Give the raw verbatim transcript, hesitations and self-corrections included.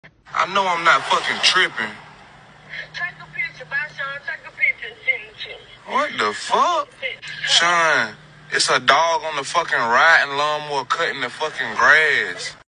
I know I'm not fucking tripping. Take a picture, bye, Sean. Take a picture and send it to me. What the fuck? Sean, it's a dog on the fucking riding lawnmower cutting the fucking grass.